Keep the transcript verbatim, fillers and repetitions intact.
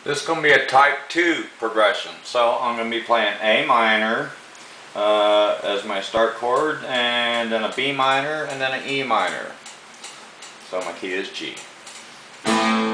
This is going to be a type two progression. So I'm going to be playing A minor uh, as my start chord, and then a B minor, and then an E minor. So my key is G.